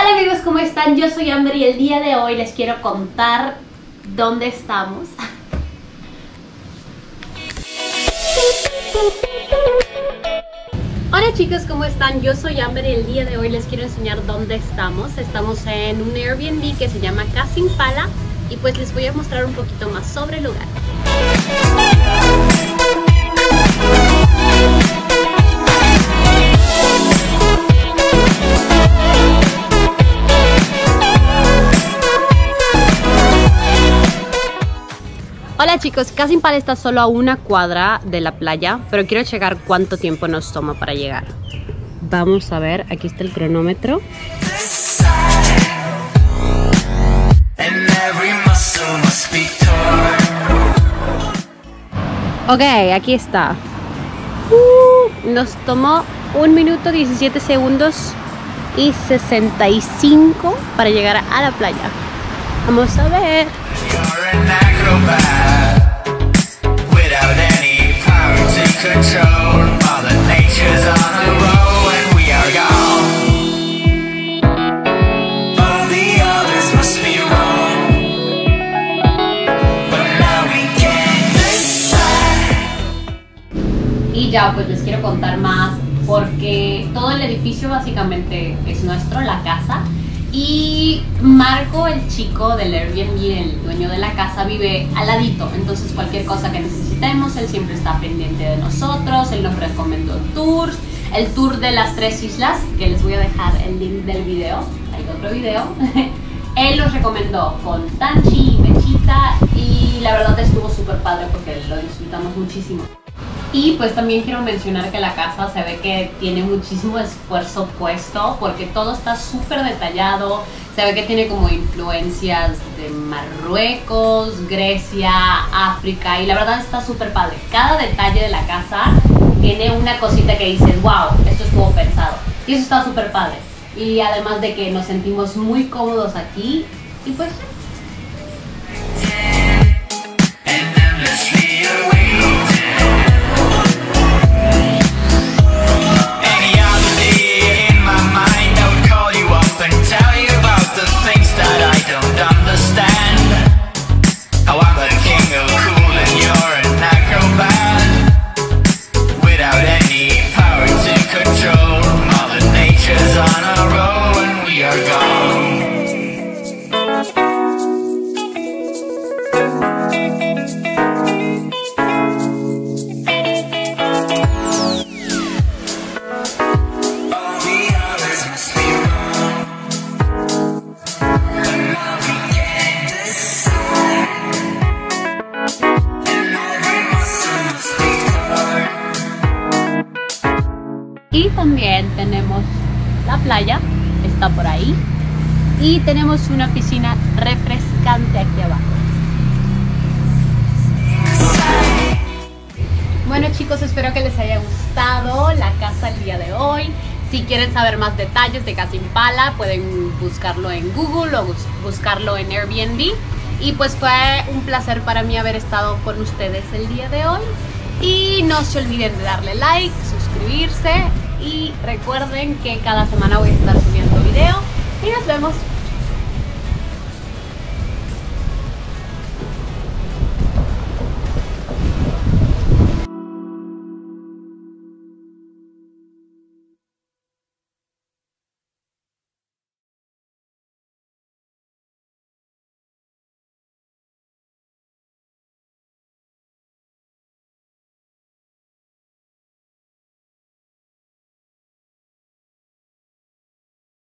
Hola amigos, ¿cómo están? Yo soy Amber y el día de hoy les quiero contar dónde estamos. Hola chicos, ¿cómo están? Yo soy Amber y el día de hoy les quiero enseñar dónde estamos. Estamos en un Airbnb que se llama Casa Impala y pues les voy a mostrar un poquito más sobre el lugar. Hola chicos, Casa Impala está solo a una cuadra de la playa, pero quiero checar cuánto tiempo nos toma para llegar. Vamos a ver, aquí está el cronómetro. Ok, aquí está. Nos tomó 1 minuto 17 segundos y 65 para llegar a la playa. Vamos a ver. Y ya pues les quiero contar más porque todo el edificio básicamente es nuestro, la casa. Y Marco, el chico del Airbnb, el dueño de la casa, vive al ladito. Entonces cualquier cosa que necesitemos, él siempre está pendiente de nosotros. Él nos recomendó tours. El tour de las 3 islas, que les voy a dejar el link del video. Hay otro video. Él los recomendó con Tanchi y Mechita. Y la verdad estuvo súper padre porque lo disfrutamos muchísimo. Y pues también quiero mencionar que la casa se ve que tiene muchísimo esfuerzo puesto porque todo está súper detallado. Se ve que tiene como influencias de Marruecos, Grecia, África y la verdad está súper padre. Cada detalle de la casa tiene una cosita que dices, wow, esto estuvo pensado. Y eso está súper padre. Y además de que nos sentimos muy cómodos aquí y pues... Y también tenemos la playa, está por ahí. Y tenemos una piscina refrescante aquí abajo. Bueno chicos, espero que les haya gustado la casa el día de hoy. Si quieren saber más detalles de Casa Impala, pueden buscarlo en Google o buscarlo en Airbnb. Y pues fue un placer para mí haber estado con ustedes el día de hoy. Y no se olviden de darle like, suscribirse y recuerden que cada semana voy a estar subiendo video y nos vemos.